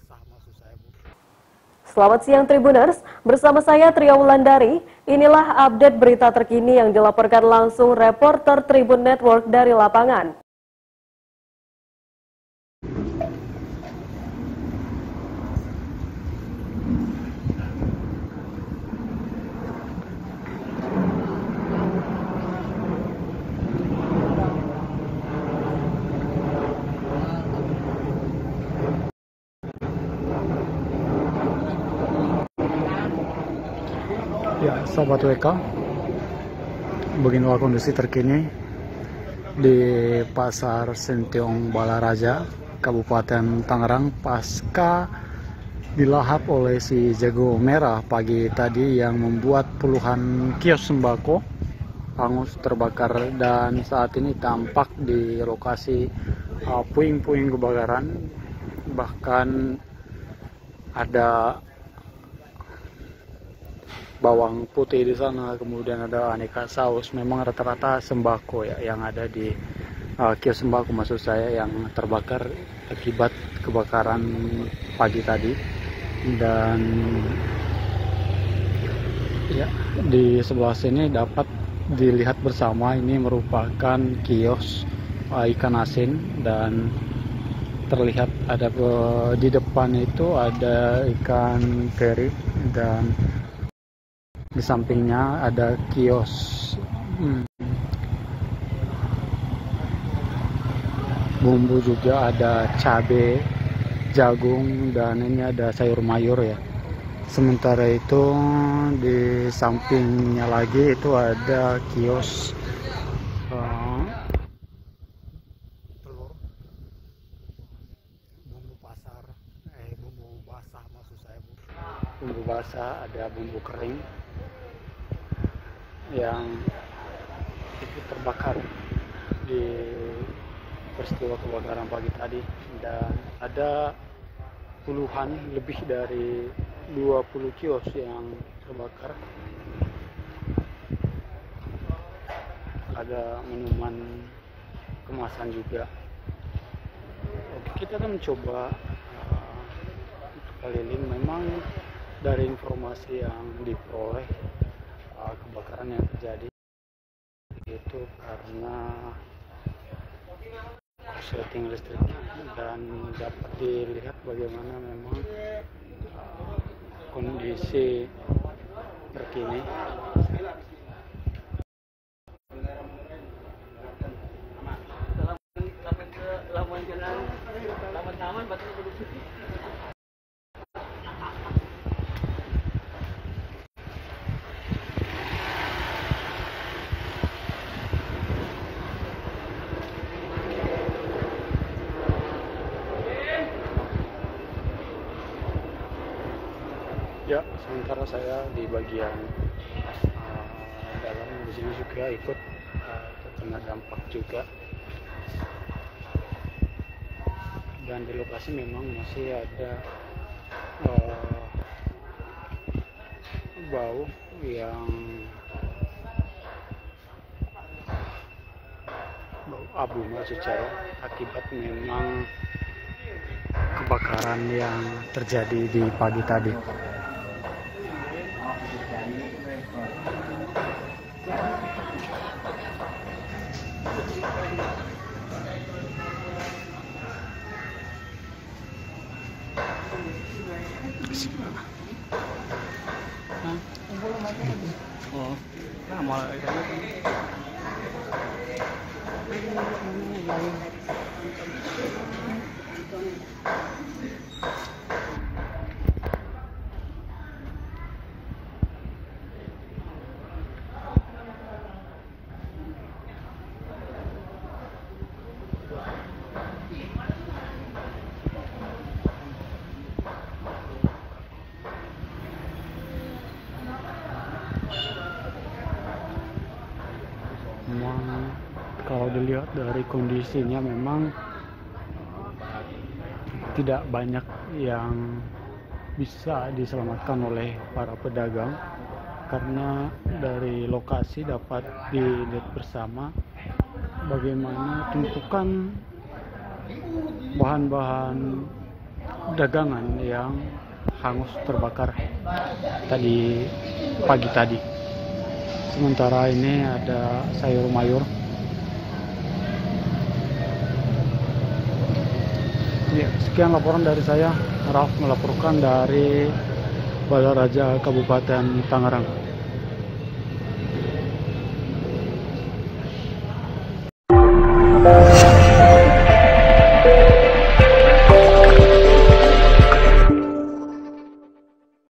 Selamat siang Tribuners, bersama saya Tria Wulandari. Inilah update berita terkini yang dilaporkan langsung reporter Tribun Network dari lapangan. Ya, Sobat WK, beginilah kondisi terkini di Pasar Sentiong Balaraja, Kabupaten Tangerang, pasca dilahap oleh si jago merah pagi tadi yang membuat puluhan kios sembako hangus terbakar, dan saat ini tampak di lokasi puing-puing kebakaran, bahkan ada bawang putih di sana, kemudian ada aneka saus. Memang rata-rata sembako ya yang ada di kios sembako maksud saya yang terbakar akibat kebakaran pagi tadi. Dan ya, di sebelah sini dapat dilihat bersama, ini merupakan kios ikan asin, dan terlihat ada di depan itu ada ikan teri, dan di sampingnya ada kios bumbu, juga ada cabai, jagung, dan ini ada sayur mayur ya. Sementara itu di sampingnya lagi itu ada kios telur, bumbu pasar, bumbu basah maksud saya, bumbu basah, ada bumbu kering yang itu terbakar di peristiwa kebakaran pagi tadi. Dan ada puluhan, lebih dari 20 kios yang terbakar. Ada minuman kemasan juga. Oke, kita akan mencoba untuk keliling. Memang dari informasi yang diperoleh, kebakaran yang terjadi itu karena korsleting listrik, dan dapat dilihat bagaimana memang kondisi terkini. Ya, sementara saya di bagian dalam di sini juga ikut terkena dampak juga. Dan di lokasi memang masih ada bau yang bau abu maksud saya, akibat memang kebakaran yang terjadi di pagi tadi. Memang kalau dilihat dari kondisinya memang tidak banyak yang bisa diselamatkan oleh para pedagang, karena dari lokasi dapat dilihat bersama bagaimana tumpukan bahan-bahan dagangan yang hangus terbakar tadi pagi tadi. Sementara ini ada sayur mayur. Ya, sekian laporan dari saya, Ralf melaporkan dari Balaraja Kabupaten Tangerang.